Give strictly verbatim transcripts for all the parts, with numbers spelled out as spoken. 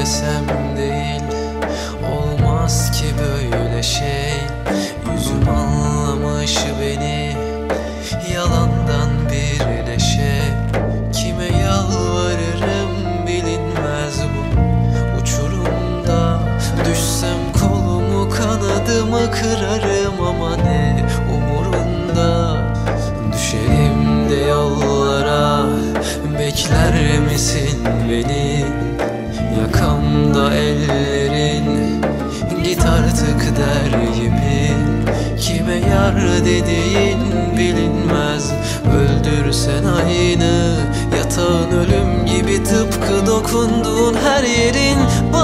desem değil, olmaz ki böyle şey. Yüzüm anlamış beni, yalandan bir neşe. Kime yalvarırım bilinmez bu uçurumda. Düşsem kolumu kanadımı kırarım ama ne umurunda. Düşerim de yollara, bekler misin beni? Yakamda ellerin, git artık der gibi. Kime yar dediğin bilinmez, öldürsen aynı. Yatağın ölüm gibi, tıpkı dokunduğun her yerin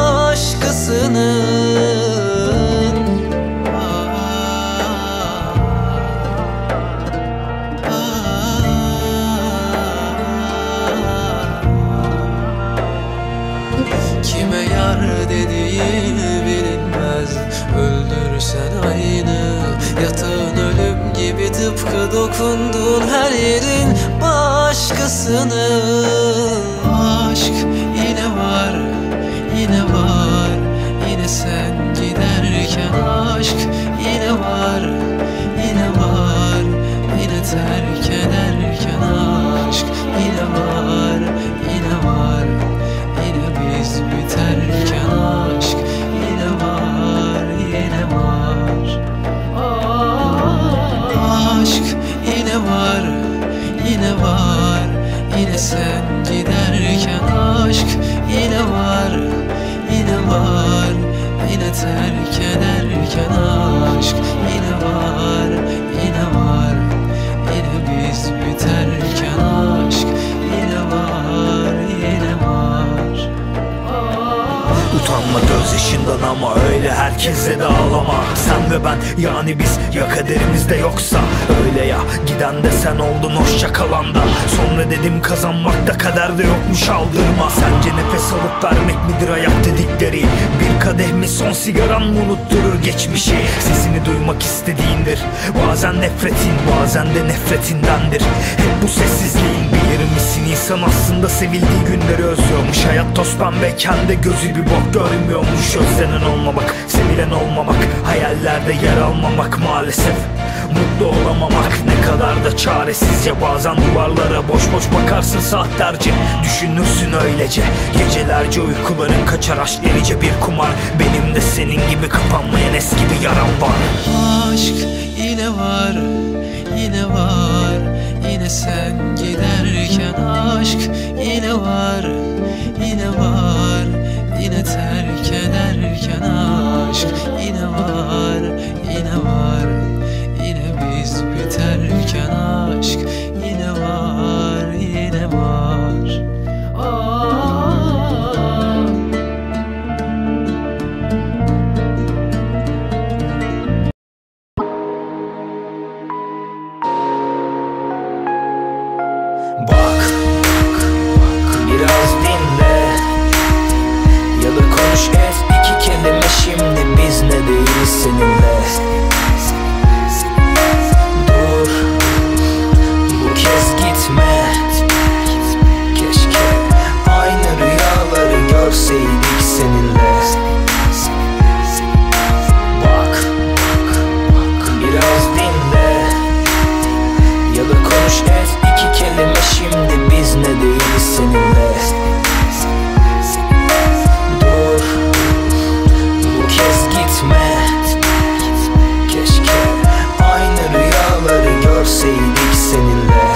başkasının. Kime yar dediğini bilinmez, öldürsen aynı. Yatağın ölüm gibi, tıpkı dokunduğun her yerin başkasının. Aşk yine var, yine var, yine sen giderken. Aşk yine var, yine var, yine terk ederken. Aşk yine var, yine var, yine biz biterken. Aşk yine var, yine var. Aşk yine var, yine var, yine sen giderken. Aşk yine var, yine var, yine terk ederken. Aşk yine var, yine var, yine biz biterken. Aşk yine var, yine var. Utanma gözyaşından ama öyle herkese de ağlama. Sen ve ben, yani biz, ya kaderimizde yoksa öyle ya. Giden de sen oldun, hoşça kalan da. Sonra dedim kazanmakta kaderde yokmuş, aldırma. Sence nefes alıp vermek midir hayat dedikleri? Bir kadeh mi, son sigaran mı unutturur geçmişi? Sesini duymak istediğindir bazen nefretin, bazen de nefretindendir. Hep bu sessizliğin, bilir misin? İnsan aslında sevildiği günleri özlüyormuş. Hayat toz pembeyken de gözü bir bok görmüyormuş. Özlenen olmamak, sevilen olmamak, hayallerde yer almamak maalesef. Mutlu olamamak ne kadar da çaresizce. Bazen duvarlara boş boş bakarsın saatlerce, düşünürsün öylece. Gecelerce uykuların kaçar, aşk delice bir kumar. Benim de senin gibi kapanmayan eski bir yaram var. Aşk yine var, yine var, yine sen giderken. Aşk yine var, yine var, yine terk ederken. Aşk yine var, yine var, yine biz biterken. Aşk yine var, yine var. Aa. Bak, biraz dinle ya da konuş et iki kelime şimdi. Biz ne değiliz seninle. Dur, bu kez gitme. Keşke aynı rüyaları görseydik seninle. Bak, biraz dinle ya da konuş et iki kelime şimdi. Biz ne değiliz seninle. Dur, bu kez gitme. Keşke aynı rüyaları görseydik seninle.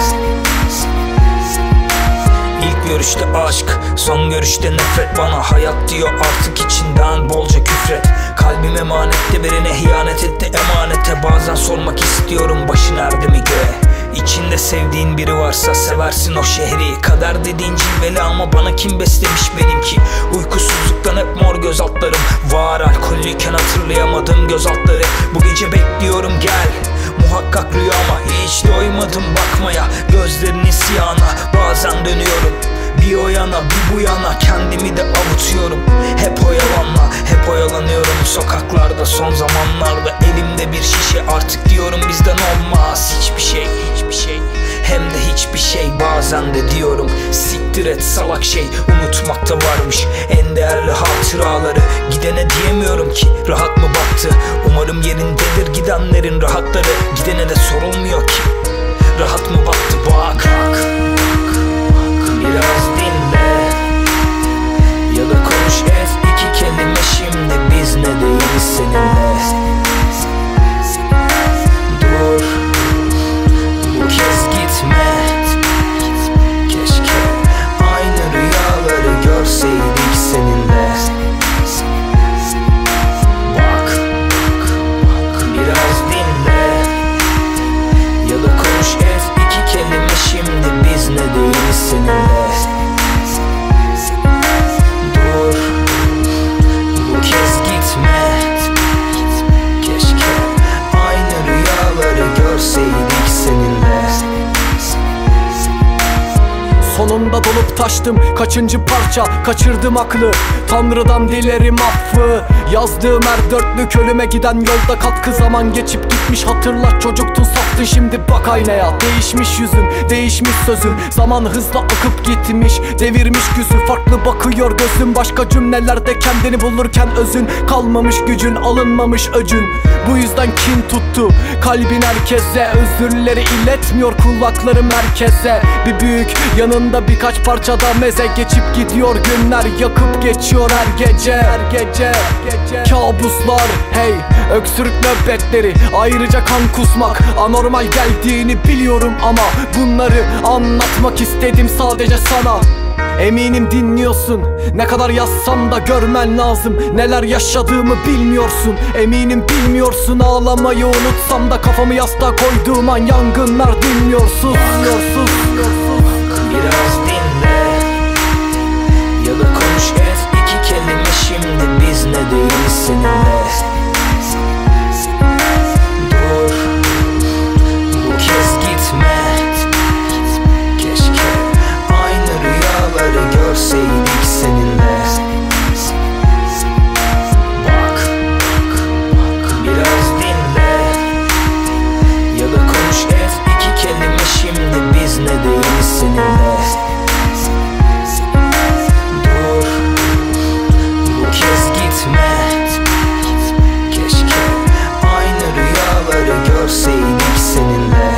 İlk görüşte aşk, son görüşte nefret. Bana hayat diyor artık, içinden bolca küfret. Kalbim emanette, birine ihanet etti emanete. Bazen sormak istiyorum, başın erdi mi göğe? İçinde sevdiğin biri varsa seversin o şehri. Kader dediğin cilveli ama bana kim beslemiş benimki? Uykusuzluktan hep mor göz altlarım var. Alkollüyken hatırlayamadım göz altları. Bu gece bekliyorum gel, muhakkak rüyama. Hiç doymadım bakmaya gözlerinin siyahına. Bazen dönüyorum bir o yana bir bu yana, kendimi de avutuyorum. Hep oyalanma, hep oyalanıyorum sokaklarda son zamanlarda. Elimde bir şişe, artık diyorum bizden olmaz hiçbir şey, hiçbir şey. Hem de hiç hiçbir şey. Bazen de diyorum siktir et salak şey, unutmakta varmış en değerli hatıraları. Gidene diyemiyorum ki rahat mı baktı, umarım yerindedir gidenlerin rahatları. Gidene de sorulmuyor ki rahat mı baktı. Bak, bak, biraz dinle ya da konuş et iki kelime şimdi, biz ne değiliz seninle. Dur, bu kez gitme, keşke aynı rüyaları görseydik seninle. Bak, biraz dinle ya da konuş et iki kelime şimdi, biz ne değiliz seninle. Dur, bu kez gitme, keşke aynı rüyaları görseydik seninle. Sonunda dolup taştım kaçıncı parça, kaçırdım aklı, Tanrı'dan dilerim affı. Yazdığım her dörtlük ölüme giden yolda katkı. Zaman geçip gitmiş hatırla, çocuktun saftın şimdi bak aynaya. Değişmiş yüzün, değişmiş sözün, zaman hızla akıp gitmiş, devirmiş güzü. Farklı bakıyor gözün, başka cümlelerde kendini bulurken özün. Kalmamış gücün, alınmamış öcün, bu yüzden kin tuttu kalbin herkese. Özürleri iletmiyor kulaklarım herkese. Bir büyük yanında birkaç parçada meze, geçip gidiyor günler, yakıp geçiyor her gece, her gece, gece. Kabuslar hey, öksürük nöbetleri, ayrıca kan kusmak anormal geldiğini biliyorum ama bunları anlatmak istedim sadece sana. Eminim dinliyorsun, ne kadar yazsam da görmen lazım. Neler yaşadığımı bilmiyorsun, eminim bilmiyorsun. Ağlamayı unutsam da kafamı yastığa koyduğum an yangınlar dinmiyor. Sus, sus, biraz dinle ya da konuş et iki kelime şimdi, biz ne değiliz seninle. Dur, bu kez gitme, keşke aynı rüyaları görseydik seninle. Bak, biraz dinle ya da konuş et iki kelime şimdi, biz ne değiliz seninle. Dur, bu kez gitme, keşke aynı rüyaları görseydik seninle.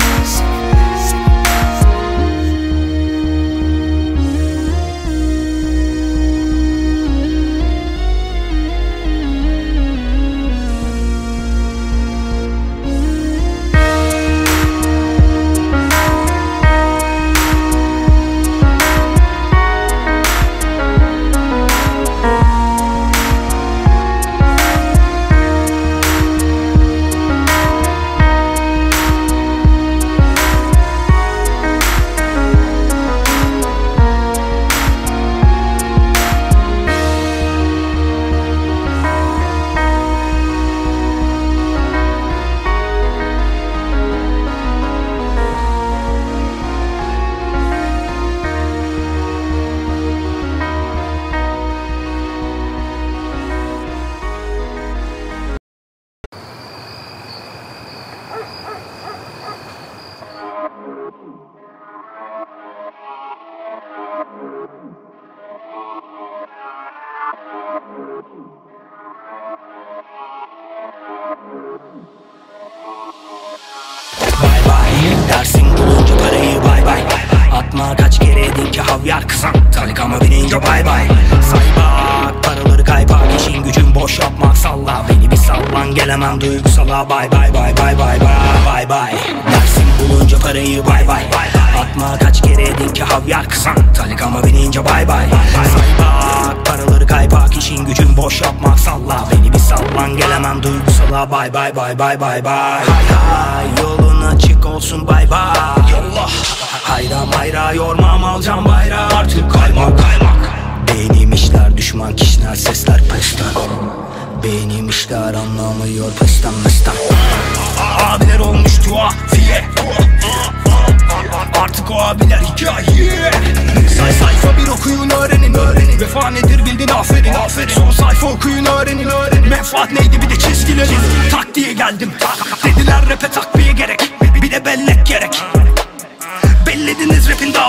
Bay bay, dersin bulunca parayı bay bay. Atma kaç kere edin ki havyar kızan, talikama binince bay bay. Say bak, paraları kaypak, işin gücün boş yapmak, salla beni bir sallan, gelemem duygusala. Bay bay bay bay bay bay bay bay. Dersin bulunca parayı bay bay. Atma kaç kere edin ki havyar kızan, talikama binince bay bay. Say bak, paraları kaypak, işin gücün boş yapmak, salla beni bir sallan, gelemem duygusala. Bay bay bay bay bay bay. Hay hay, yolun açık olsun bay bay. Yolla hayra mayra, yormam alacağım bayrağı, artık kaymak kaymak. Benim işler düşman kişiler, sesler pesten. Benim işler anlamıyor pesten mesten. Abiler olmuş tuhafiye, artık o abiler hikaye. Say sayfa bir okuyun öğrenin, öğrenin. Vefa nedir bildin aferin, aferin. Son sayfa okuyun öğrenin, öğrenin. Menfaat neydi bir de çizgileri, tak diye geldim. Dediler rap'e takviye gerek, bir de bellek gerek.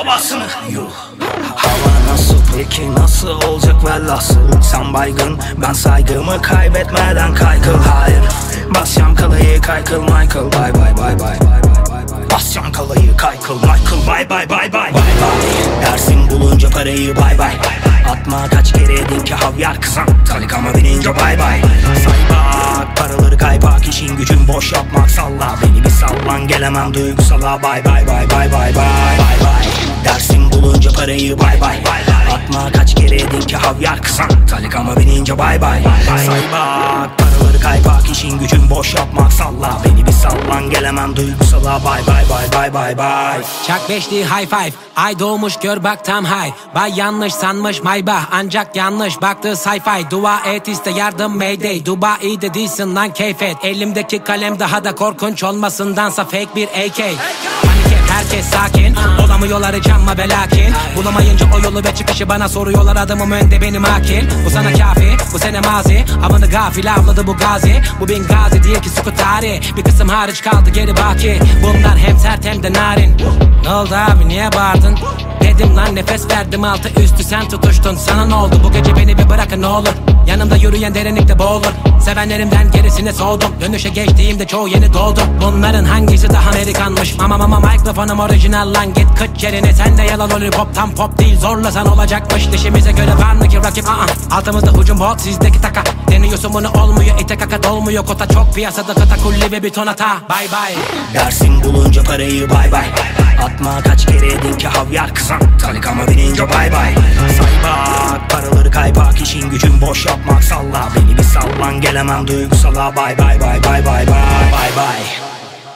havasını. Yuh. Hava nasıl peki, nasıl olacak velhasıl? Sen baygın, ben saygımı kaybetmeden kaykıl. Hayır, basacağım kalayı kaykıl Michael. Bye bye bye bye. Basacağım kalayı kaykıl Michael. Bye bye bye bye. Bye bye. Dersin bulunca parayı bye bye. Atma kaç kere edin ki havyar kızan. Talikama binince bye bye. Say bak paraları kaypak, işin gücün boş yapmak. Salla beni bir sallan, gelemem duygusala. Bye bye bye bye bye bye. Bye bye. Dersin bulunca parayı bye bye. Atma kaç kere edin ki havyar kızan. Talikama binince bye bye. Say bak paraları kaypak, işin gücün boş yapmak. Salla beni bir sallan, gelemem duygusala. Bye bye bye bye bye bye. Çak beşli high five, ay doğmuş gör bak tam high. Bay yanlış sanmış maybah, ancak yanlış baktı sci-fi. Dua et iste yardım mayday, Dubai'de değilsin lan keyfet. Elimdeki kalem daha da korkunç olmasındansa fake bir A K. Herkes sakin, olamıyorlar hiç ama ve lakin bulamayınca o yolu ve çıkışı bana soruyorlar, adamım önde benim akil. Bu sana kafi, bu sene mazi, avını gafil avladı bu gazi. Bu bin gazi değil ki sukut tarih, bir kısım hariç kaldı geri baki. Bunlar hem sert hem de narin. Ne oldu abi niye bağırdın? Dedim lan nefes verdim altı üstü sen tutuştun. Sana ne oldu bu gece, beni bir bırakın ne olur. Yanımda yürüyen derinlikte boğulur. Sevenlerimden gerisine soğudum. Dönüşe geçtiğimde çoğu yeni doğdu. Bunların hangisi daha Amerikanmış? Mama mama mikrofonum orijinal lan, git kıç yerine. Sen de yalan lollipop tam pop değil, zorlasan olacakmış. Dişimize göre var mı ki rakip? Aa, altımızda hücum bot, sizdeki taka. Deniyorsun bunu olmuyor, ite kaka dolmuyor. Kota çok piyasada, katakulli ve bir ton hata. Bye bye. Dersin bulunca parayı bye bye. Atma kaç kere edin ki havyar kızan. Talikama binince bye bye. Say bak paraları kaypak, işin gücün boş yapmak. Salla beni bir sallan, gelemem duygusala. Bye bye bye bye bye bye bye bye.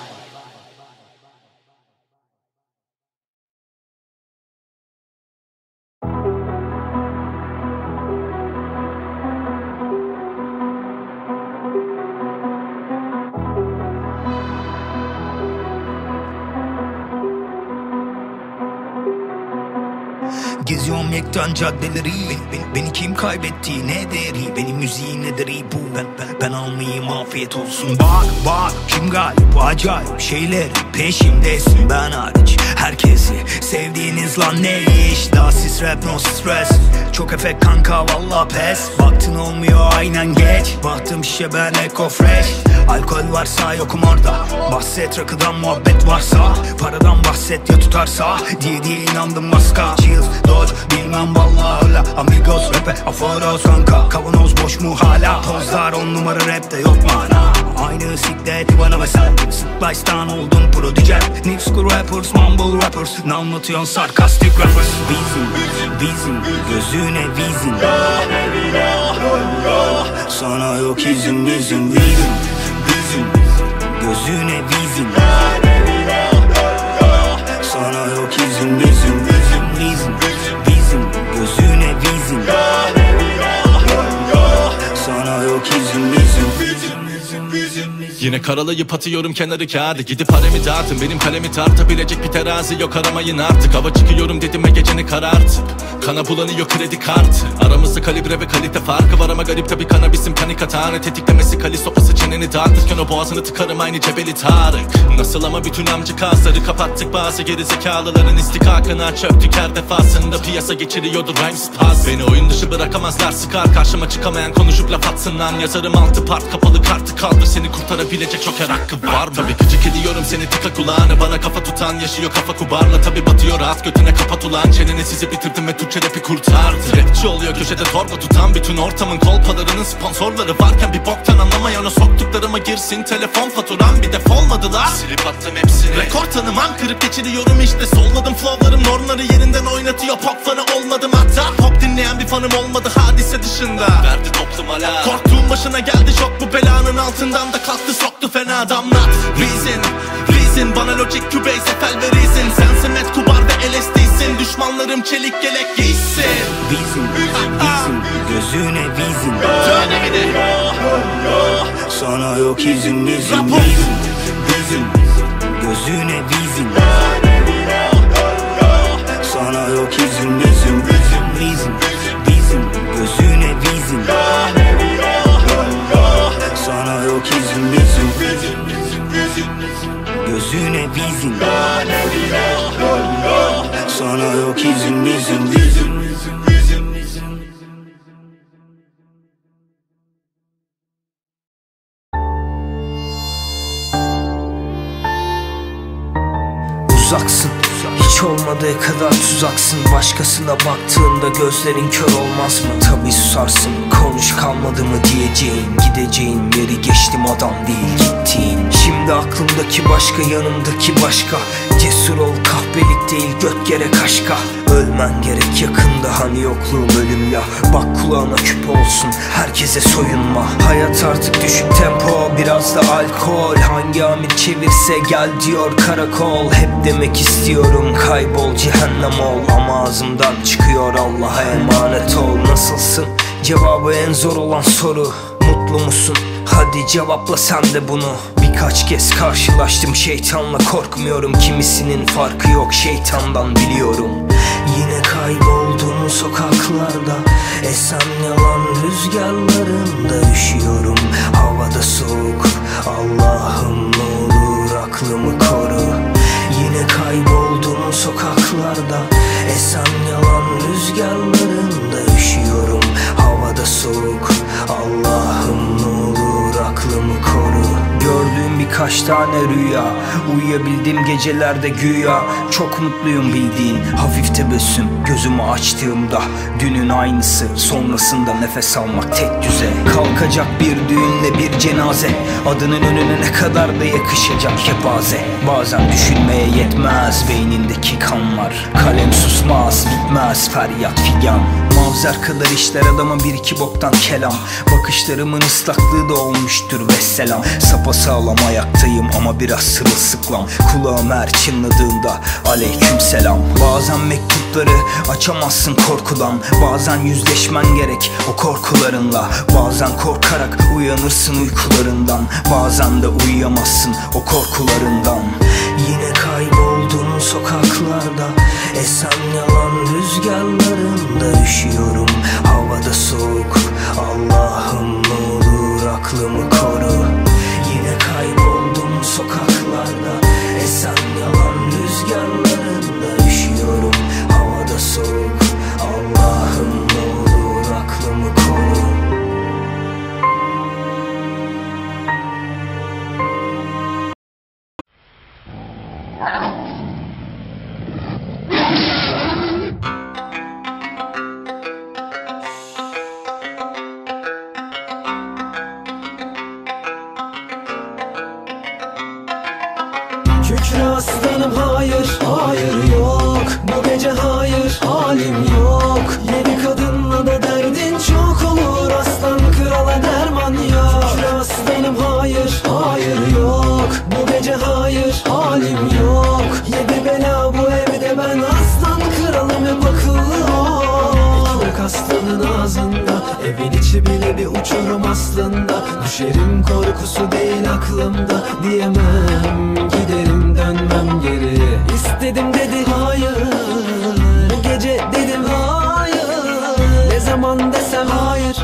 Geziyorum yekten caddeleri, beni, beni kim kaybetti ne değeri, benim müziğim nedir bu, ben, ben, ben almayayım afiyet olsun. Bak bak kim galip, acayip şeyler peşimdesin ben hariç. Herkesi sevdiğiniz lan ne iş, daha sis rap no stress. Çok efekt kanka valla pes, baktın olmuyor aynen geç. Baktım şişe ben eco fresh, alkol varsa yokum orada. Bahset rakıdan muhabbet varsa, paradan bahset ya tutarsa diye diye inandım maska. Chills dodge bilmem valla öyle, amigos rap'e aforos kanka. Kavanoz boş mu hala, pozlar on numara rapte yok mana. Aynı siklet bana ve sen Splice'dan oldun prodigy. New school rappers, mumble rappers, ne anlatıyorsun sarkastik rappers. Bizim, bizim gözüne vizin, sana yok izin izin. Bizim, bizim gözüne vizin, sana yok izin izin. Bizim, bizim, bizim gözüne vizin, sana yok izin izin. Yine karalayıp atıyorum kenarı kağıdı, gidip haremi dağıtın, benim kalemi tartabilecek bir terazi yok, aramayın artık. Hava çıkıyorum dedim ve geceni karartıp kana bulanıyor kredi kartı. Aramızda kalibre ve kalite farkı var ama garip tabi kanabisim panik atağını tetiklemesi. Kali sopası çeneni dağıtırken o boğazını tıkarım aynı Cebeli Tarık. Nasıl ama bütün amcı kasları kapattık, bazı gerizekalıların istikakına çöktük her defasında. Piyasa geçiriyordu rhyme spaz, beni oyun dışı bırakamazlar sıkar. Karşıma çıkamayan konuşup laf atsın lan, yazarım altı part kapalı kartı kaldır, seni kurtarabilecek çok her hakkı var mı? Tabi gıcık ediyorum seni tıka kulağını, bana kafa tutan yaşıyor kafa kubarla. Tabi batıyor rahat götüne kapat ulan, çeneni sizi bitirdim ve Türkçe rapi kurtardı. Rapçi oluyor köşede torba tutan, bütün ortamın kolpalarının sponsorları varken bir boktan anlamayan o soktuklarıma girsin telefon faturam. Bir defolmadılar, silip attım hepsini. Rekor tanımam, kırıp geçiriyorum işte, solladım flowlarım normları yerinden oynatıyor. Pop fanı olmadım hatta, pop dinleyen bir fanım olmadı hadise dışında. Verdi toplum hala, korktuğum başına geldi çok, bu belanın altından da kalktı soktu fena damlat. Reason, reason bana logic kübey sefel ve reason. Sensin Met Kubar ve L S D'sin, düşmanlarım çelik yelek giysin. Bizim, bizim gözüne vizin, sana yok izin izin. Bizim, bizim gözüne vizin, sana yok izin izin. Bizim, bizim gözüne vizin, sana yok izin izin. Gözüne vizin, sana yok izin izin izin izin izin. Uzaksın, hiç olmadığı kadar tuzaksın. Başkasına baktığında gözlerin kör olmaz mı? Tabi susarsın, konuş kalmadı mı diyeceğin. Gideceğin yeri geçtim, adam değil gittiğin. Şimdi aklımdaki başka, yanımdaki başka. Cesur ol, kahpelik değil göt gere kaşka. Ölmen gerek yakında, hani yokluğum ölüm ya. Bak kulağına küpe olsun, herkese soyunma. Hayat artık düşük tempo, biraz da alkol. Hangi amir çevirse gel diyor karakol. Hep demek istiyorum kaybol, cehennem ol. Ama ağzımdan çıkıyor Allah'a emanet ol. Nasılsın? Cevabı en zor olan soru. Mutlu musun? Hadi cevapla sen de bunu. Birkaç kez karşılaştım şeytanla, korkmuyorum. Kimisinin farkı yok şeytandan, biliyorum. Yine kayboldum sokaklarda, esen yalan rüzgarlarında üşüyorum. Havada soğuk, Allah'ım ne olur aklımı koru. Yine kayboldum sokaklarda, esen yalan rüzgarlarında üşüyorum. Havada soğuk, Allah'ım ne olur aklımı koru. Gördüğüm birkaç tane rüya, uyuyabildiğim gecelerde güya. Çok mutluyum bildiğin, hafif tebessüm gözümü açtığımda. Dünün aynısı, sonrasında nefes almak tek düze. Kalkacak bir düğünle bir cenaze, adının önüne ne kadar da yakışacak kepaze. Bazen düşünmeye yetmez beynindeki kanlar. Kalem susmaz, bitmez feryat figan. Mavzer kadar işler adama bir iki boktan kelam. Bakışlarımın ıslaklığı da olmuştur vesselam. Sapasağlam ayaktayım ama biraz sırılsıklam. Kulağım her çınladığında aleyküm selam. Bazen mektupları açamazsın korkudan. Bazen yüzleşmen gerek o korkularınla. Bazen korkarak uyanırsın uykularından. Bazen de uyuyamazsın o korkularından. Yine kayboldum sokaklarda, esen yalan rüzgarlarında üşüyorum. Havada soğuk, Allah'ım ne olur aklımı koru. Yine kayboldum sokaklarda, esen yalan rüzgarlarında üşüyorum. Havada soğuk, Allah'ım ne olur aklımı koru. Kükre aslanım hayır, hayır yok. Bu gece hayır, halim yok. Yeni kadınla da derdin çok olur. Aslan krala derman yok. Kükre aslanım hayır, hayır yok. Bu gece hayır, halim yok. Yedi bela bu evde, ben aslan kralım hep akıllı ol. Ekmek aslanın ağzında, evin içi bile bir uçurum aslında. Düşerim korkusu değil aklımda, diyemem giderim dönmem geri. İstedim dedi hayır, bu gece dedim hayır. Ne zaman desem hayır,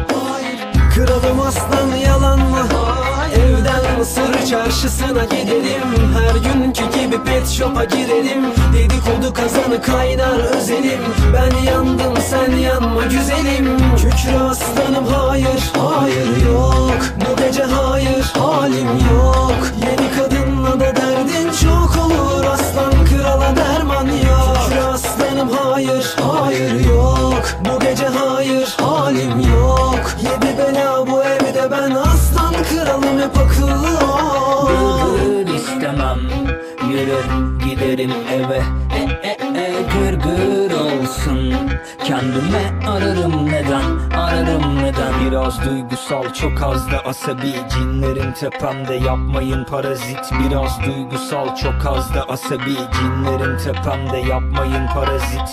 kralım aslan yalan mı? Evden Mısır çarşısına gidelim, her günkü gibi pet shop'a girelim. Dedikodu kazanı kaynar özelim, ben yandım sen yanma güzelim. Kükre aslanım hayır, hayır yok. Bu gece hayır, halim yok. Yeni kadınla da derdin çok olur. Aslan krala derman yok. Kükre aslanım hayır, hayır yok. Bu gece hayır, halim yok. Yedi bela bu evde, ben aslan kralım hep akıllı ol. Gırgır istemem, yürü giderim eve. E e e gırgır olsun, kendime ararım neden, ararım neden. Biraz duygusal, çok az da asabi. Cinlerin tepemde, yapmayın parazit. Biraz duygusal, çok az da asabi. Cinlerin tepemde, yapmayın parazit.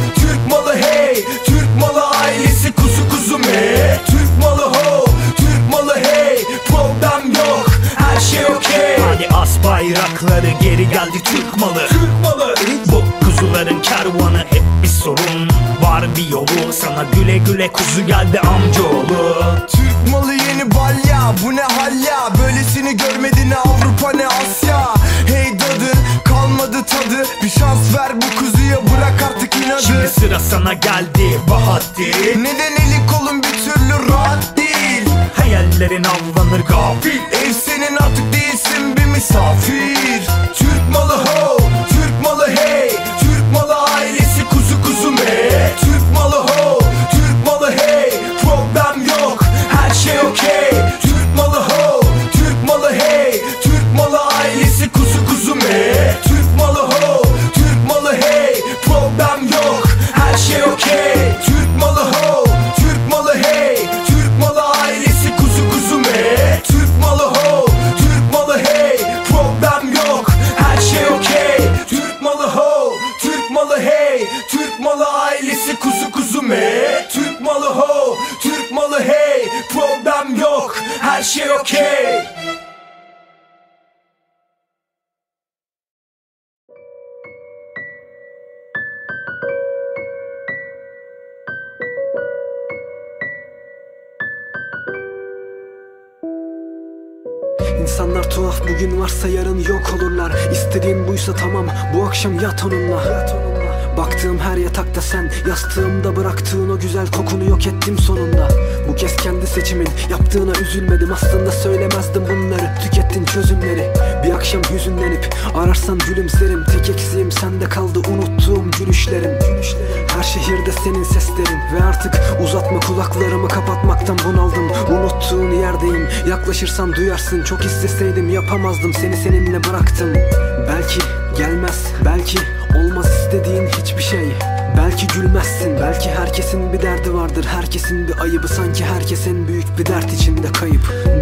Türk malı bayrakları geri geldi Türk malı. Türk malı. Bu kuzuların kervanı hep bir sorun. Var bir yolu sana güle güle kuzu geldi amcaoğlu. Türk malı yeni balya, bu ne hal ya? Böylesini görmedi ne Avrupa ne Asya. Hey dadı, kalmadı tadı, bir şans ver bu kuzuya, bırak artık inadı. Şimdi sıra sana geldi Bahattin. Neden elin kolun bir türlü rahat değil? Hayallerin avlanır gafil. Ev senin artık değilsin bir misafir. Türk malı ho, Türk malı hey, Türk malı ailesi kuzu kuzu me. Türk malı ho, Türk malı hey, problem yok, her şey okey. Türk malı ho, Türk malı hey, Türk malı ailesi kuzu kuzu me. Türk malı ho, Türk malı hey, problem yok, her şey okey. Türk malı ho, Türk malı hey, Türk malı ailesi kuzu kuzu me. Türk malı ho, Türk malı hey, problem yok, her şey okey. Türk malı ho, Türk malı hey, Türk malı ailesi kuzu kuzu me. Türk malı ho, Türk malı hey, problem yok, her şey okey. İnsanlar tuhaf, bugün varsa yarın yok olurlar. İstediğin buysa tamam, bu akşam yat onunla. Baktığım her yatakta sen, yastığımda bıraktığın o güzel kokunu yok ettim sonunda. Bu kez kendi seçimin, yaptığına üzülmedim. Aslında söylemezdim bunları, tükettin çözümleri. Bir akşam hüzünlenip ararsan gülümserim. Tek eksiğim sende kaldı, unuttuğum gülüşlerim. Her şehirde senin seslerin ve artık uzatma, kulaklarımı kapatmaktan bunaldım. Unuttuğun yerdeyim, yaklaşırsan duyarsın. Çok isteseydim yapamazdım, seni seninle bıraktım. Belki gelmez, belki olmaz istediğin hiçbir şey. Belki gülmezsin, belki herkesin bir derdi vardır. Herkesin bir ayıbı, sanki herkesin büyük bir dert içinde kayıp.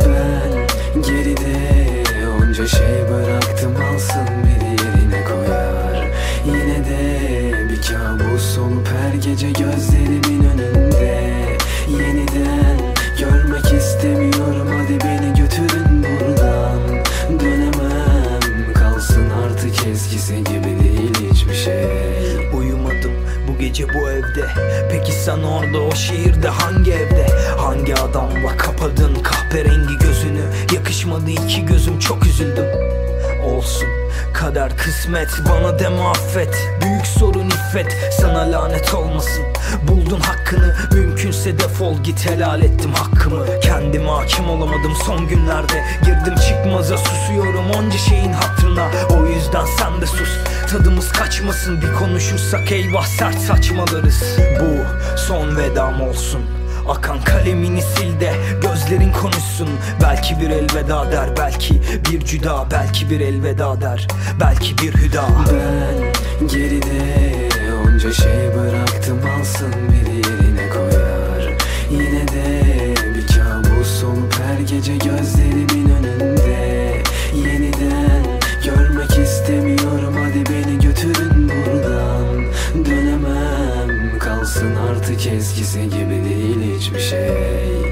Ben geride onca şey bıraktım, alsın beni yerine koyar. Yine de bir kabus olup her gece gözlerimin önünde. Yeniden görmek istemiyorum, hadi beni götürün buradan. Dönemem, kalsın artık eskisi gibi değil hiçbir şey. Uyumadım bu gece bu evde. Peki sen orada o şehirde hangi evde? Hangi adamla kapadın kahverengi gözünü? Yakışmadı iki gözüm, çok üzüldüm. Olsun, kader kısmet, bana deme affet. Büyük sorun iffet, sana lanet olmasın. Buldun hakkını, mümkünse defol git, helal ettim hakkımı. Kendime hakim olamadım son günlerde. Girdim çıkmaza, susuyorum onca şeyin hatırına. O yüzden sen de sus, tadımız kaçmasın. Bir konuşursak eyvah sert saçmalarız. Bu son vedam olsun. Akan kalemini sil de gözlerin konuşsun. Belki bir elveda der, belki bir cüda, belki bir elveda der, belki bir hüda. Ben geride onca şey bıraktım, alsın biri yerine koyar. Yine de bir kabus olup her gece gözlerimin önünde. Yeniden görmek istemiyorum, hadi beni götürün buradan. Dönemem, kalsın artık eskisi gibi değil hiçbir şey.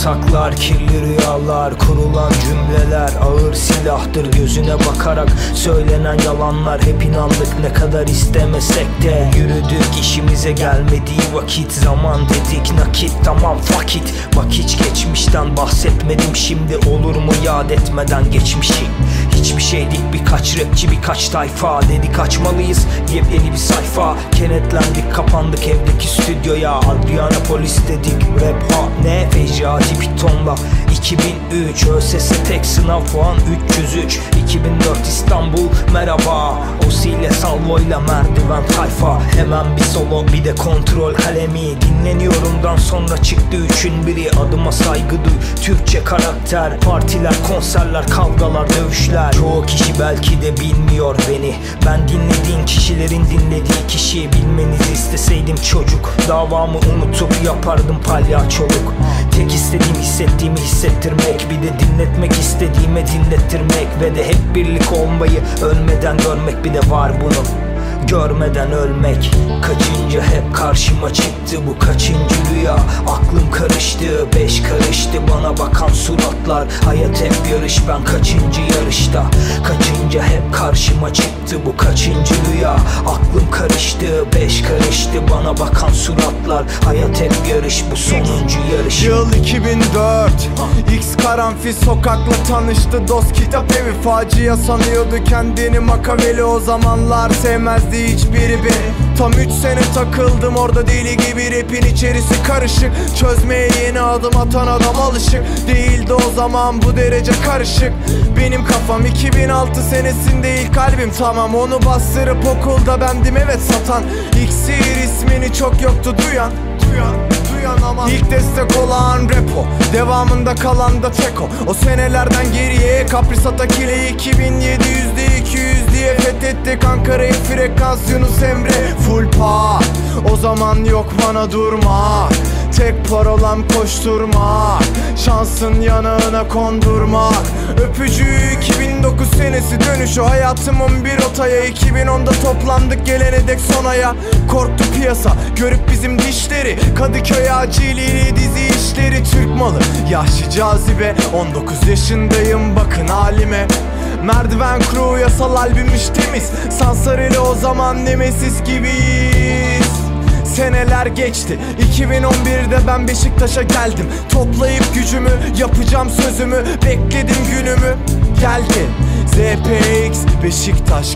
saklar, kirli rüyalar, kurulan cümleler ağır silahtır. Gözüne bakarak söylenen yalanlar, hep inandık ne kadar istemesek de. Yürüdük işimize gelmediği vakit, zaman dedik nakit, tamam fuck it. Bak hiç geçmişten bahsetmedim, şimdi olur mu yad etmeden geçmişi. Hiçbir şeydik, birkaç rapçi, birkaç tayfa, dedik açmalıyız yepyeni bir sayfa. Kenetlendik, kapandık evdeki stüdyoya, Adriana polis dedik, rap ha ne Fecati Piton'la. iki bin üç ÖSS tek sınav puan üç yüz üç. iki bin dört İstanbul merhaba, Osi ile Salvo ile merdiven tayfa. Hemen bir solo bir de kontrol kalemi, dinleniyorumdan sonra çıktı üçün biri. Adıma saygı duy, Türkçe karakter, partiler, konserler, kavgalar, dövüşler. Çoğu kişi belki de bilmiyor beni, ben dinlediğin kişilerin dinlediği kişi. Bilmenizi isteseydim çocuk, davamı unutup yapardım palyaçoluk. Tek istediğim hissettiğimi hissettirmek, bir de dinletmek istediğime dinlettirmek. Ve de hep birlik olmayı ölmeden görmek, bir de var bunun görmeden ölmek. Kaçıncı hep karşıma çıktı bu kaçıncı rüya, aklım karıştı, beş karıştı bana bakan suratlar. Hayat hep yarış, ben kaçıncı yarışta. Kaçıncı hep karşıma çıktı bu kaçıncı rüya, aklım karıştı, beş karıştı bana bakan suratlar. Hayat hep yarış, bu sonuncu yarış. Yıl iki bin dört, X karanfil sokakla tanıştı, dost kitap evi. Facia sanıyordu kendini Makaveli, o zamanlar sevmezdi hiçbiri beni. Tam üç sene takıldım orada deli gibi, rapin içerisi karışık. Çözmeye yeni adım atan adam alışık değildi o zaman bu derece karışık. Benim kafam iki bin altı senesinde ilk albüm tamam, onu bastırıp okulda bendim evet satan. İksir ismini çok yoktu duyan, duyan ama İlk destek olan repo, devamında kalan da teko. O senelerden geriye Kaprisat ile iki bin yedi yüzde iki yüz diye fethettik Ankara'yı, frekans Yunus Emre full pa. O zaman yok bana durma, tek parolam koşturmak, şansın yanağına kondurmak. Öpücüğü iki bin dokuz senesi dönüşü, hayatımın bir rotaya. iki bin onda toplandık gelene dek son aya. Korktu piyasa görüp bizim dişleri, Kadıköy aciliyle dizi işleri. Türk malı yaşlı cazibe, on dokuz yaşındayım bakın halime. Merdiven Crew yasal albümüş temiz, Sansareli o zaman Nemesis gibiyiz. Seneler geçti, iki bin on birde ben Beşiktaş'a geldim. Toplayıp gücümü, yapacağım sözümü, bekledim günümü. Geldi Z P X Beşiktaş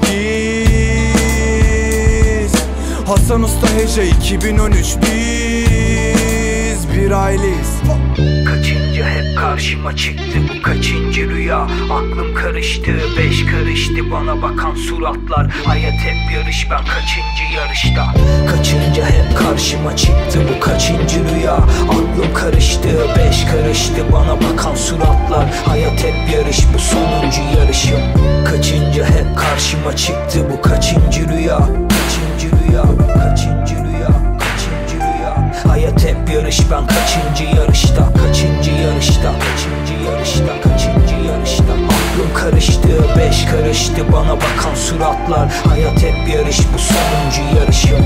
giz, Hasan Usta Heca iki bin on üç, biz bir aileyiz. Kaçıncı hep karşıma çıktı bu kaçıncı rüya, aklım karıştı, beş karıştı bana bakan suratlar. Hayat hep yarış, ben kaçıncı yarışta. Kaçıncı hep karşıma çıktı bu kaçıncı rüya, aklım karıştı, beş karıştı bana bakan suratlar. Hayat hep yarış, bu sonuncu yarışım. Kaçıncı hep karşıma çıktı bu kaçıncı rüya, kaçıncı rüya, kaçıncı rüya, kaçıncı rüya. Hayat hep yarış, ben kaçıncı yarışta. Kaçıncı yarışta, kaçıncı yarışta, kaçıncı yarışta. Aklım karıştı, beş karıştı bana bakan suratlar. Hayat hep yarış, bu sonuncu yarışım.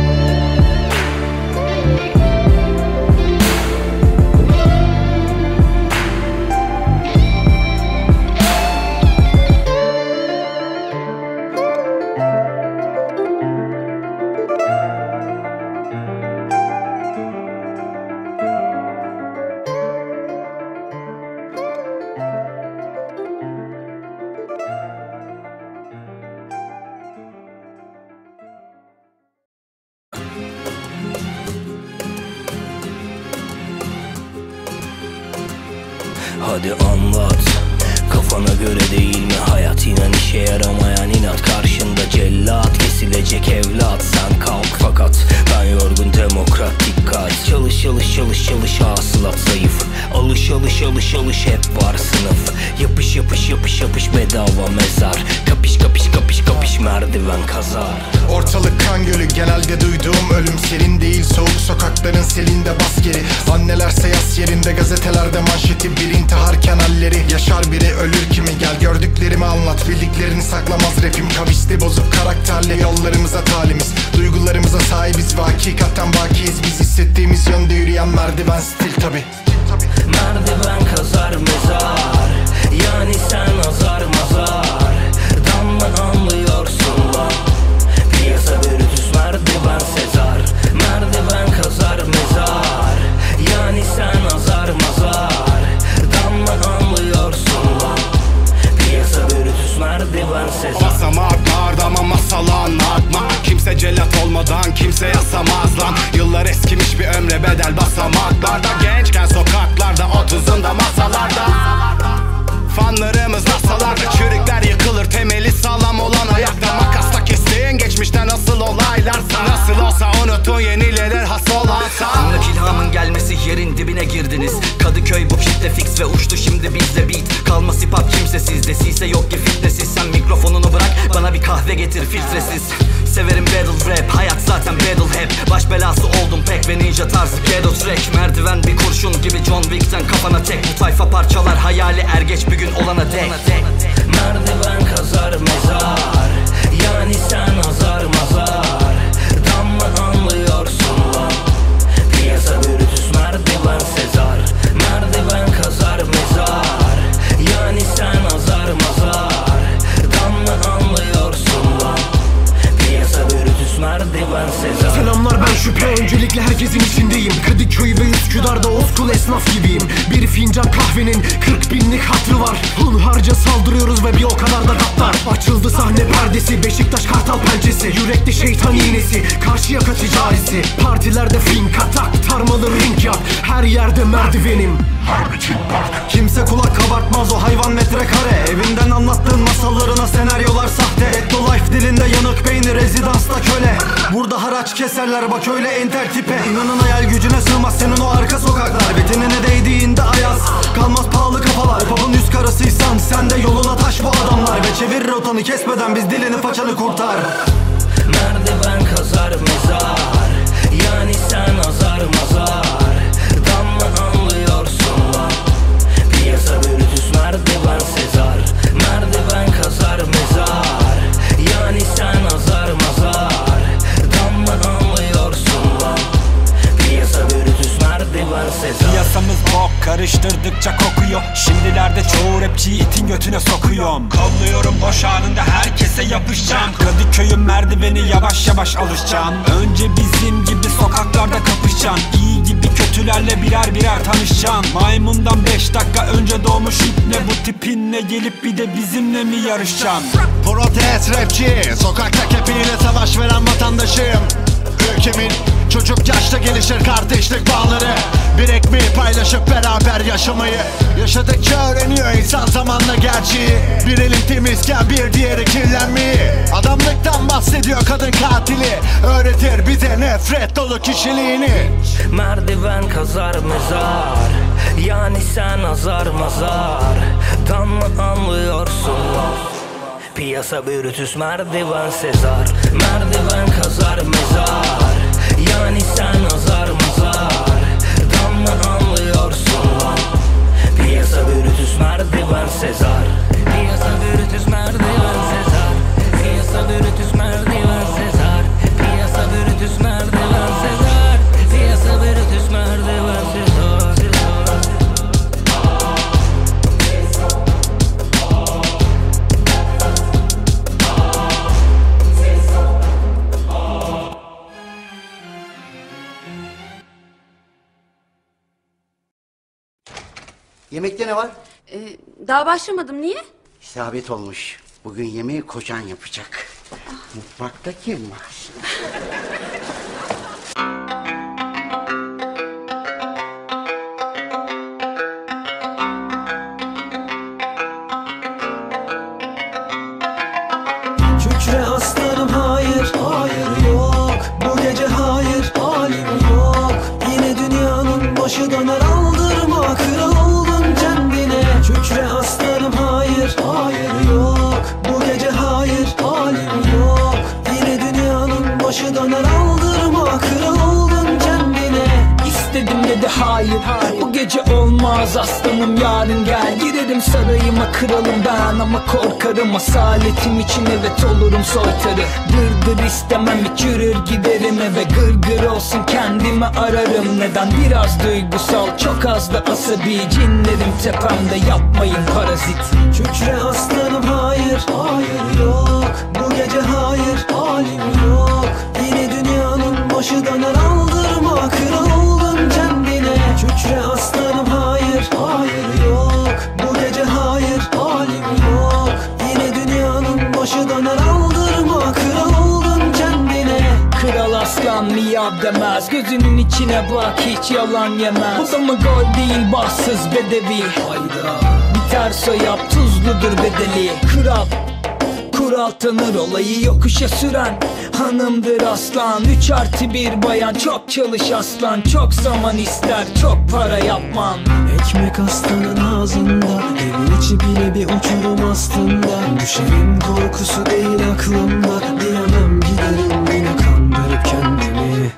Hadi anlat, kafana göre değil mi hayat? İnan işe yaramayan inat, karşında cellat, kesilecek evlat. Sen kalk fakat ben yorgun, demokrat dikkat. Çalış çalış çalış çalış, hasılat zayıf. Alış alış alış alış, hep var sınıf. Yapış yapış yapış yapış, bedava mezar. Kapış kapış kapış kapış, merdiven kazar. Ortalık kan gölü, genelde duyduğum ölüm serin değil. Soğuk sokakların selinde bas geri. Annelerse yas yerinde, gazetelerde manşeti. Bir intiharken halleri, yaşar biri ölür kimi. Gel gördüklerimi anlat, bildiklerini saklamaz rapim. Kavisli bozuk karakterli, yollarımıza talimiz. Duygularımıza sahibiz ve hakikaten bakiyiz. Biz hissettiğimiz yönde yürüyen merdiven stil tabi. merdiven kazar mezar. Yani sen azar mazar, damla anlıyorsun lan. Piyasa Brutus merdiven sezar, merdiven kazar mezar. Yani sen azar mazar, damla anlıyorsun lan. Piyasa Brutus merdiven sezar. Basamaklarda ama masal anlatma. Kimse celat olmadan kimse yasamaz lan. Yıllar eskimiş bir ömre bedel basamaklarda. Gençken sokaklarda, otuzunda masalarda. Fanlarımız masalarda, çürükler yıkılır, temeli sağlam olan ayakta. Makasla kestiğin geçmişten asıl olaylarsa. Nasıl olsa unutun yenileri has olansa. Anlık ilhamın gelmesi yerin dibine girdiniz. Kadıköy bu kitle fix ve uçtu şimdi bizde beat. Kalma sipap kimsesizde, sise yok ki fitnesiz. Sen mikrofonunu bırak bana bir kahve getir filtresiz. Severim battle rap, hayat zaten battle hep. Baş belası oldum pek ve ninja tarzı ghetto track. Merdiven bir kurşun gibi John Wick'ten kafana tek. Bu tayfa parçalar hayali er geç bir gün olana dek. Merdiven kazar mezar, yani sen azar mazar, damla anlıyorsun lan. Piyasa Brutus merdiven sezar, merdiven kazar mezar. Yani sen azar mazar, damla anlıyorsun lan. Piyasa Brutus merdiven sezar. Selamlar, ben Şüphe, öncelikle herkesin içindeyim. Kadıköy ve Üsküdar'da old school esnaf gibiyim. Bir fincan kahvenin kırk binlik hatrı var. Hunharca saldırıyoruz ve bir o kadar da gaddar. Açıldı sahne perdesi, Beşiktaş Kartal pençesi. Yürekte şeytan iğnesi, Karşıyaka ticaresi. Partilerde fink atak, tarmalı ring yak. Her yerde merdivenim. Kimse kulak kabartmaz, o hayvan metrekare. Evinden anlattığın masallarına senaryolar sahte. Etto life dilinde yanık peynir, rezidansta köle. Burada haraç keserler bak öyle enter tipe. İnanın hayal gücüne sığmaz senin o arka sokaklar. Bedenine değdiğinde ayaz, kalmaz pahalı kafalar. Pop'un yüz karasıysan sen de yoluna taş bu adamlar. Ve çevir rotanı kesmeden biz dilini façanı kurtar. Merdiven kazar mezar, yani sen azar mazar, damla anlıyorsun lan. Piyasa Brutus merdiven sezar, merdiven kazar mezar. Yani sen azar mazar, damla anlıyorsun lan. Piyasa Brutus merdiven sezar. Piyasamız bok, karıştırdıkça kokuyor. Şimdilerde çoğu rapçiyi itin götüne sokuyorum. Kolluyorum boş anında herkese yapışacağım. Kadıköy'ün merdiveni yavaş yavaş alışacağım. Önce bizim gibi sokaklarda kapışacaksın. İyi gibi kötülerle birer birer tanışacaksın. Maymundan beş dakika önce doğmuş ipne. Bu tipinle gelip bir de bizimle mi yarışacaksın? Protest rapçi, sokakta kepiyle savaş veren vatandaşım. Ülkemin çocuk yaşta gelişir kardeşlik bağları. Bir ekmeği paylaşıp beraber yaşamayı. Yaşadıkça öğreniyor insan zamanla gerçeği. Bir elin temizken bir diğeri kirlenmeyi. Adamlıktan bahsediyor kadın katili. Öğretir bize nefret dolu kişiliğini. Merdiven kazar mezar, yani sen azar mazar, damla anlıyorsun lan. Piyasa Brutus merdiven sezar, merdiven kazar mezar. Yani sen azar mazar, damla anlıyorsun lan. Piyasa Brutus merdiven sezar, piyasa Brutus merdiven sezar, piyasa Brutus merdiven sezar, piyasa Brutus merdiven sezar, piyasa Brutus merdiven sezar. Yemekte ne var? Ee, daha başlamadım, niye? İsabet olmuş. Bugün yemeği kocan yapacak. Ah. Mutfakta kim var? Kükre aslanım hayır, hayır yok. Bu gece hayır, halim yok. Yine dünyanın başı döner, aldırma kral oldun kendine. Kükre aslanım hayır, hayır yok. Bu gece hayır, halim yok. Yine dünyanın başı döner, aldırma kral oldun kendine. İstedim dedi hayır, bu gece olmaz aslanım, yarın gel. Girerim sarayıma, kralım ben ama korkarım. Asaletim için evet olurum soytarı. Dırdır istemem, hiç yürür giderim eve. Gırgır olsun kendimi ararım. Neden? Biraz duygusal, çok az da asabi. Cinlerim tepemde, yapmayın parazit. Kükre aslanım hayır, hayır yok. Bu gece hayır, halim yok. Yine dünyanın başı döner, aldırma kral oldun kendine. Kükre aslanım hayır, hayır yok. Bu gece hayır, halim yok. Yine dünyanın başı döner, aldırma kral oldun kendine. Kral aslan miyav demez, gözünün içine bak hiç yalan yemez. Bu da mı gol değil bahtsız bedevi? Hayda. Biter soyap tuzludur bedeli. Kral kural tanır, olayı yokuşa süren hanımdır aslan. Üç artı bir bayan, çok çalış aslan. Çok zaman ister, çok para yapman. Ekmek aslanın ağzında, evin içi bile bir uçurum aslında. Düşerim korkusu değil aklımda, diyemem giderim yine kandırıp kendimi.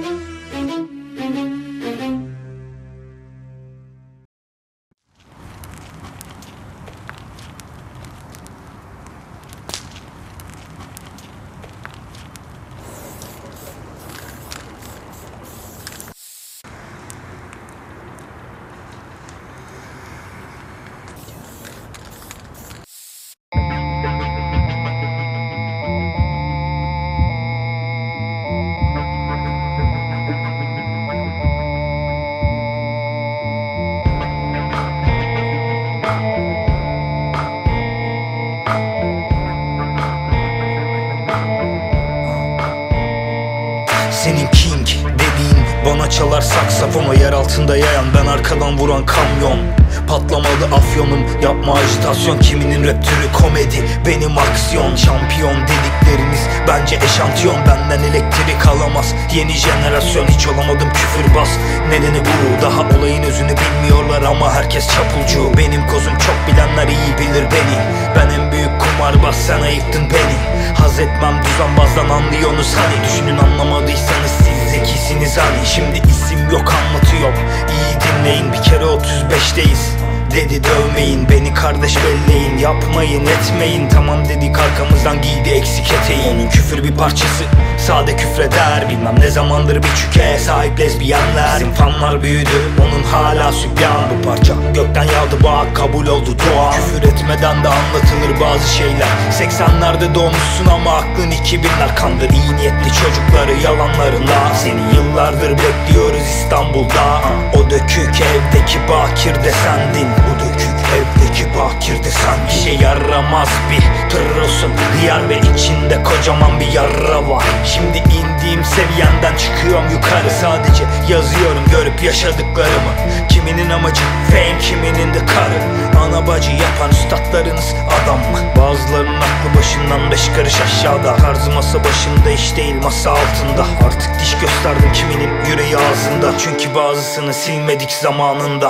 Senin king dediğin bana çalar saksafon, o yer altında yayan ben arkadan vuran kamyon. Patlamadı afyonum, yapma ajitasyon. Kiminin rap türü komedi, benim aksiyon. Şampiyon dedikleriniz bence eşantiyon. Benden elektrik alamaz yeni jenerasyon. Hiç olamadım küfürbaz, nedeni bu. Daha olayın özünü bilmiyorlar ama herkes çapulcu. Benim kozum çok bilenler iyi bilir beni. Ben en büyük kumarbaz, sen ayıktın beni. Haz etmem düzenbazdan, anlıyorsunuz hani. Düşünün anlamadıysanız siz zekisiniz hani. Şimdi isim yok anlatıyorum, iyi dinleyin. Bir kere otuz beşteyiz dedi, dövmeyin beni kardeş, belleyin. Yapmayın etmeyin, tamam dedik arkamızdan giydi eksik eteği. Onun küfür bir parçası, sade küfreder. Bilmem ne zamandır bir çüke sahip lezbiyenler. Bizim fanlar büyüdü, onun hala sübyan. Bu parça gökten yağdı bak, kabul oldu dua. Küfür etmeden de anlatılır bazı şeyler. seksenlerde doğmuşsun ama aklın iki binler. Kandır iyi niyetli çocukları yalanlarında. Seni yıllardır bekliyoruz İstanbul'da. O dökük evdeki bakir de sendin. Bu dökük evdeki bakir de sen. İşe yaramaz bir tırrosun hıyar ve içinde kocaman bir yara var. Şimdi indiğim seviyenden çıkıyorum yukarı. Sadece yazıyorum görüp yaşadıklarımı. Kiminin amacı fame, kiminin de karı. Ana bacı yapan üstadlarınız adam mı? Bazılarının aklı başından beş karış aşağıda. Tarzı masa başında, iş değil masa altında. Artık diş gösterdim kiminin yüreği ağzında. Çünkü bazısını silmedik zamanında.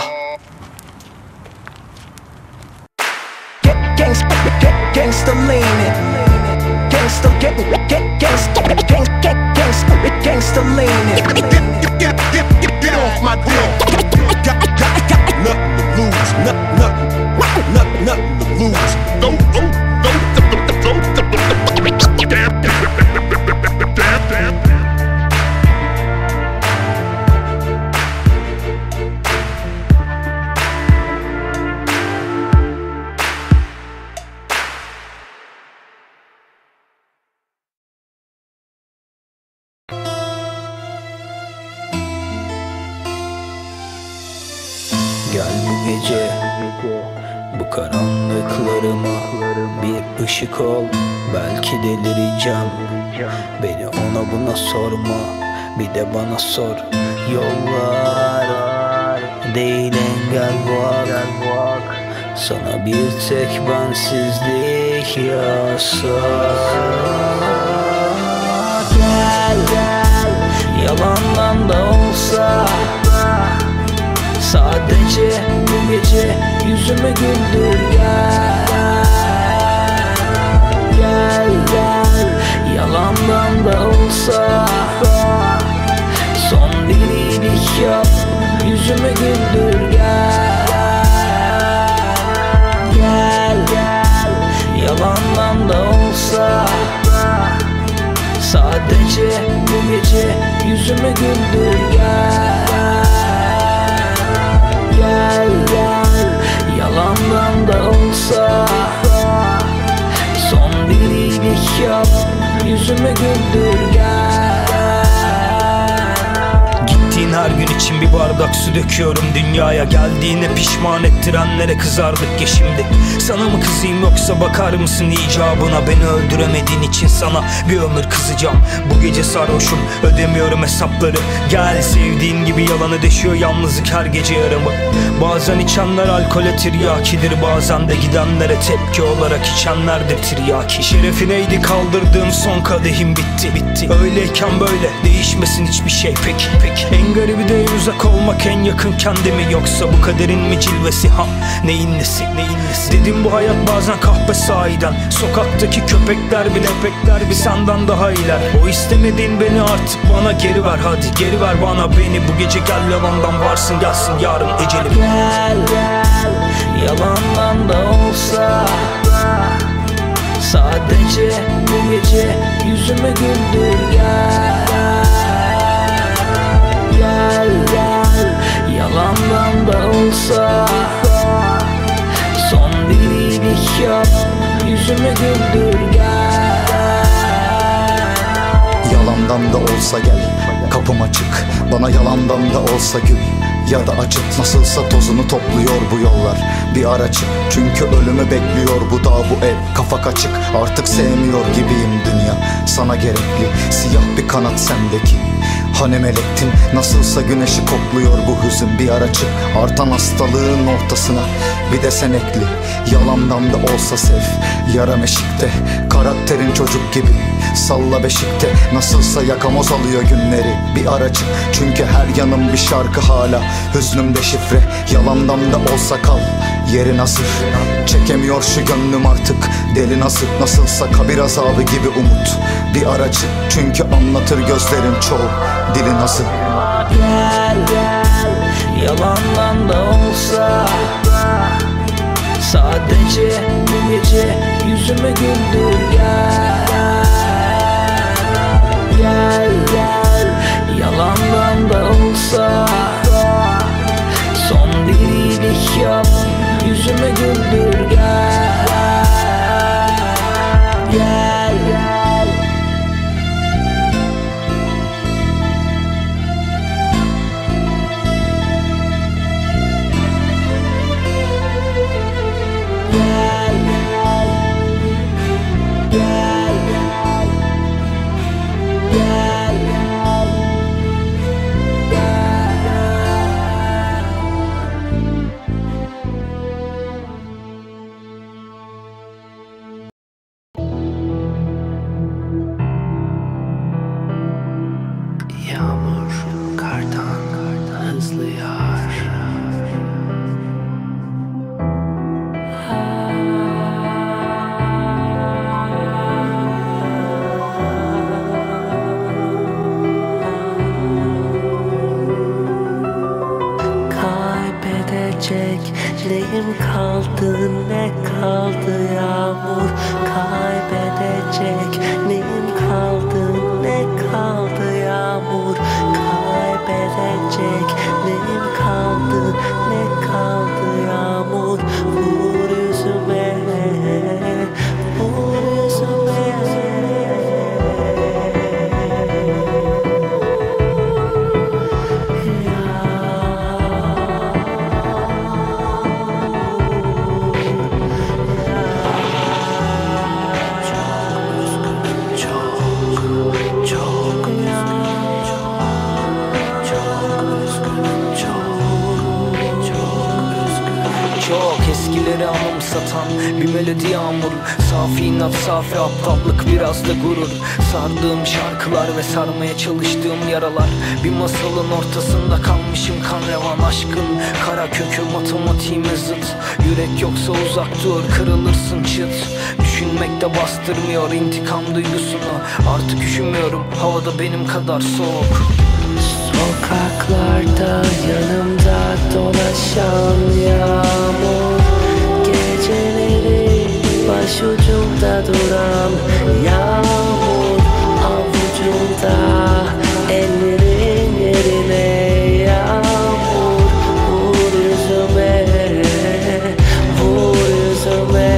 Gangsta, gangsta leaning, gangsta, gangsta, gangsta, gangsta, gangsta leaning. Get off my dick. Nothing to lose, nothing, nothing, nothing, nothing to lose. Go, go, go, go, go, go, damn, damn, damn. Gel bu gece bu karanlıklarıma bir ışık ol. Belki delireceğim. Beni ona buna sorma, bir de bana sor. Yollar değil engel var. Sana bir tek bensizlik yasak. Gel gel yalandan da olsa, sadece bu gece yüzüme güldür gel. Gel gel yalandan da olsa, son bir iyilik yap. güldür gel. Gel gel yalandan da olsa sadece bu gece yüzüme güldür gel. Gel gel yalandan da olsa son bir iyilik yap, yüzüme güldür gel. Gittiğin her gün için bir bardak su döküyorum dünyaya. Geldiğine pişman ettirenlere kızardık ya şimdi. Sana mı kızayım yoksa bakar mısın icabına? Beni öldüremediğin için sana bir ömür kızacağım. Bu gece sarhoşum, ödemiyorum hesapları. Gel sevdiğin gibi yalanı deşiyor yalnızlık her gece yarımı. Bazen içenler alkole tiryakidir, bazen de gidenlere tepki olarak içenlerdir tiryaki. Şerefineydi kaldırdığım son kadehim bitti, bitti. Öyleyken böyle değişmesin hiçbir şey peki, peki. En garibi de uzak olmak, en yakın kendimi. Yoksa bu kaderin mi cilvesi, ha neyin nesi, neyin nesi? Dedim bu hayat bazen kahpe sahiden. Sokaktaki köpekler bile köpekler bile senden daha iyiler. O istemediğin beni artık bana geri ver, hadi geri ver bana beni. Bu gece gel yalandan varsın gelsin yarın ecelim. Gel gel yalandan da olsa sadece bu gece yüzüme güldür gel. Gel gel yalandan da olsa son bir iyilik yap, yüzüme güldür gel. Yalandan da olsa gel, kapım açık, bana yalandan da olsa gül. Ya da açık, nasılsa tozunu topluyor bu yollar. Bir ara çık, çünkü ölümü bekliyor bu dağ bu ev. Kafa kaçık, artık sevmiyor gibiyim dünya. Sana gerekli siyah bir kanat sendeki. Hani melektin, nasılsa güneşi kokluyor bu hüzün. Bir ara çık, artan hastalığın ortasına bir de sen ekli. Yalandan da olsa sev, yara meşikte, karakterin çocuk gibi. Salla beşikte, nasılsa yakamoz alıyor günleri. Bir ara çık, çünkü her yanım bir şarkı hala. Hüznümde şifre, yalandan da olsa kal. Yeri nasır, çekemiyor şu gönlüm artık. Deli nasıl, nasılsa kabir azabı gibi umut. Bir ara çık, çünkü anlatır gözlerin çoğu. Dili nasıl? Gel gel yalandan da olsa sadece bu gece yüzüme güldür gel. Gel gel yalandan da olsa son bir iyilik yap, yüzüme güldür gel. Gel gel Yağmur kardan hızlı yağar. Kaybedecek neyim kaldı, ne kaldı yağmur? Kaybedecek neyim kaldı, ne kaldı yağmur? Kaybedecek neyim kaldı, ne kaldı yağmur? Vur yüzüme, vur yüzüme. Çok eskileri anımsatan bir melodi yağmur. Safi inat, safi aptallık, biraz da gurur. Sardığım şarkılar ve sarmaya çalıştığım yaralar. Bir masalın ortasında kalmışım, kan revan aşkın kara kökü, matematiğime zıt. Yürek yoksa uzak dur, kırılırsın çıt. Düşünmek de bastırmıyor intikam duygusunu. Artık üşümüyorum, havada benim kadar soğuk. Sokaklarda yanımda dolaşan yağmur, geceleri başucumda duran yağmur, avucumda ellerin yerine yağmur. Vur yüzüme, vur yüzüme,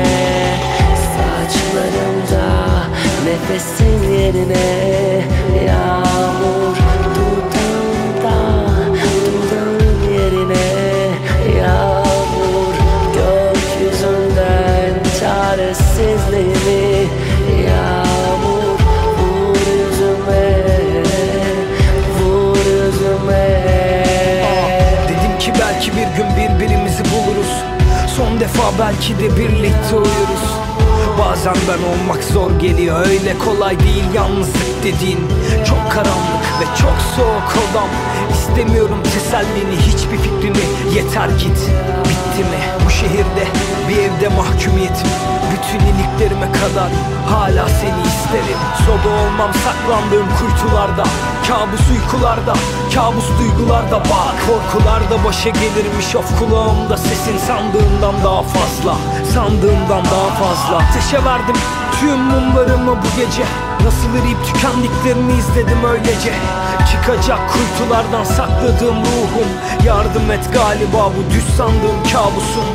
saçlarımda nefesin yerine yağmur, dudağımda dudağın yerine yağmur. Gökyüzünden çaresizliğimi yağmur. Vur yüzüme, vur yüzüme. Dedim ki belki bir gün birbirimizi buluruz. Son defa belki de birlikte uyuruz. Bazen ben olmak zor geliyor, öyle kolay değil yalnızlık dediğin. Çok karanlık ve çok soğuk odam. İstemiyorum tesellini, hiçbir fikrini, yeter git. Bitti mi bu şehirde bir evde mahkumiyetim? Bütün iliklerime kadar hala seni isterim. Soba olmam saklandığım kuytularda, kabus uykularda, kabus duygularda. Bak korkularda başa gelirmiş, of kulağımda sesin sandığımdan daha fazla, sandığımdan daha fazla. Ateşe verdim tüm mumlarımı bu gece, nasıl eriyip tükendiklerini izledim öylece. Çıkacak kuytulardan sakladığım ruhum, yardım et galiba bu düz sandığım kabusum.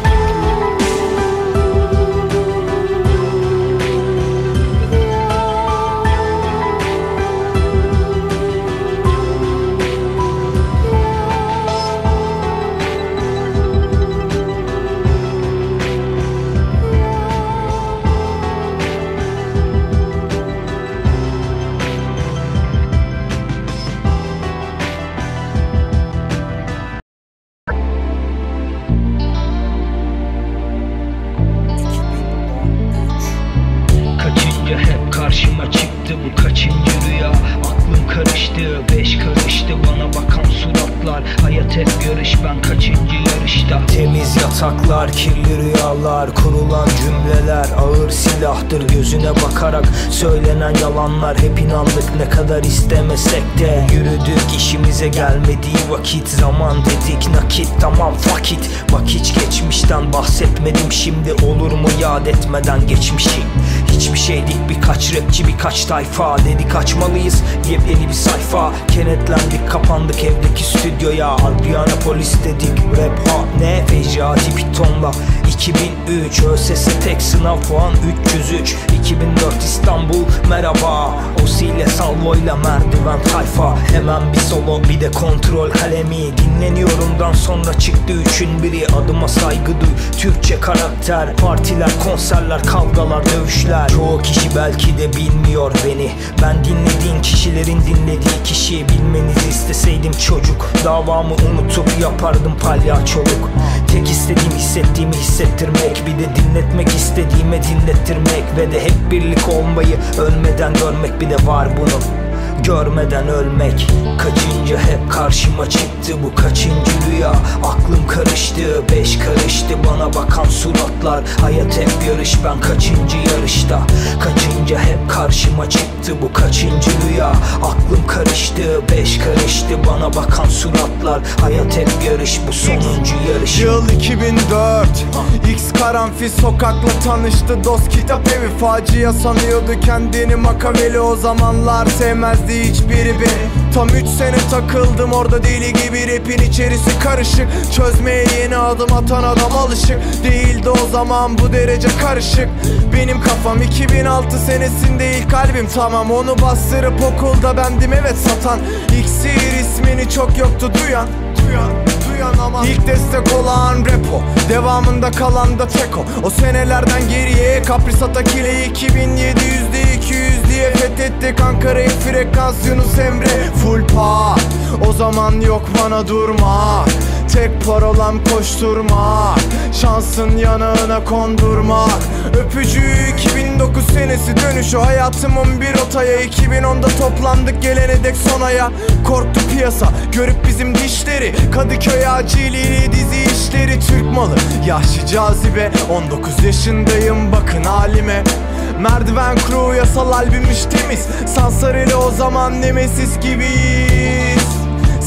Karşıma çıktı bu kaçıncı rüya? Aklım karıştı, beş karıştı bana bakan suratlar. Hayat hep yarış, ben kaçıncı yarışta? Temiz yataklar, kirli rüyalar, kurulan cümleler ağır silahtır. Gözüne bakarak söylenen yalanlar, hep inandık ne kadar istemesek de. Yürüdük işimize gelmediği vakit, zaman dedik nakit, tamam fuck it. Bak hiç geçmişten bahsetmedim, şimdi olur mu yad etmeden geçmişi? Hiçbir şey değil, birkaç rapçi birkaç tayfa, dedik açmalıyız yepyeni bir sayfa. Kenetlendik kapandık evdeki stüdyoya, Adriana polis dedik rap ha ne fecati pitonla. iki bin üç ÖSS tek sınav puan üç yüz üç. iki bin dört İstanbul merhaba, Osi ile Salvo ile merdiven tayfa. Hemen bir solo bir de kontrol kalemi, dinleniyorumdan sonra çıktı üçün biri. Adıma saygı duy, Türkçe karakter, partiler konserler kavgalar dövüşler. Çoğu kişi belki de bilmiyor beni, ben dinlediğin kişilerin dinlediği kişiyi. Bilmenizi isteseydim çocuk, davamı unutup yapardım palyaçoluk. Tek istediğim hissettiğimi hissettirmek, bir de dinletmek istediğime dinlettirmek. Ve de hep birlik olmayı ölmeden görmek, bir de var bunun görmeden ölmek. Kaçıncı hep karşıma çıktı bu kaçıncı rüya? Aklım karıştı, beş karıştı bana bakan suratlar. Hayat hep yarış, ben kaçıncı yarışta? Kaçıncı hep karşıma çıktı bu kaçıncı rüya? Aklım karıştı, beş karıştı bana bakan suratlar. Hayat hep yarış, bu sonuncu yarış. Yıl iki bin dört, X karanfil sokakla tanıştı. Dost kitap evi, facia sanıyordu kendini Makaveli. O zamanlar sevmezdi hiçbiri beni. Tam üç sene takıldım orada deli gibi, rapin içerisi karışık. Çözmeye yeni adım atan adam alışık değildi o zaman bu derece karışık. Benim kafam iki bin altı senesinde ilk albüm tamam, onu bastırıp okulda bendim evet satan. İksir ismini çok yoktu duyan, duyan, duyan ama İlk destek olan repo, devamında kalan da teko. O senelerden geriye Kaprisat ile iki bin yedi yüzde iki yüz diye fethettik Ankara'yı, frekans Yunus Emre full pa. O zaman yok bana durma, tek parolam koşturmak, şansın yanağına kondurmak. Öpücüğü iki bin dokuz senesi dönüşü, hayatımın bir rotaya. iki bin onda toplandık gelene dek son aya. Korktu piyasa görüp bizim dişleri, Kadıköy aciliyle dizi işleri. Türk malı yaşlı cazibe, on dokuz yaşındayım bakın halime. Merdiven crew yasal albümüş temiz, Sansar ile o zaman Nemesis gibiyiz.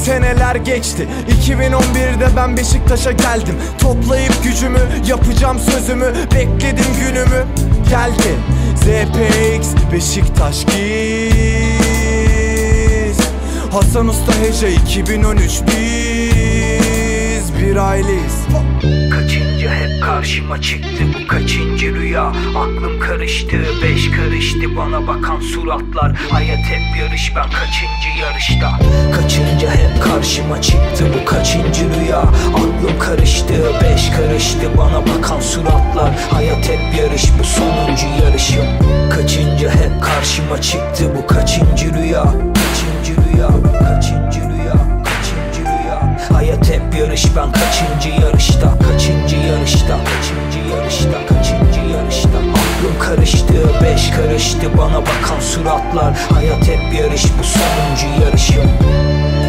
Seneler geçti, iki bin on birde ben Beşiktaş'a geldim. Toplayıp gücümü, yapacağım sözümü, bekledim günümü. Geldi Z P X Beşiktaş giz. Hasan Usta Heca iki bin on üç, biz bir aileyiz. Kaçıncı hep karşıma çıktı bu kaçıncı rüya. Aklım karıştı, beş karıştı bana bakan suratlar. Hayat hep yarış, ben kaçıncı yarışta. Kaçıncı hep karşıma çıktı bu kaçıncı rüya. Aklım karıştı, beş karıştı bana bakan suratlar. Hayat hep yarış, bu sonuncu yarışım. Kaçıncı hep karşıma çıktı bu kaçıncı rüya. Kaçıncı rüya, kaçıncı rüya, kaçıncı rüya. Hayat hep yarış, ben kaçıncı yarışta. Kaçıncı yarışta, kaçıncı yarışta, kaçıncı yarışta. Aklım karıştı, beş karıştı bana bakan suratlar. Hayat hep yarış, bu sonuncu yarışım.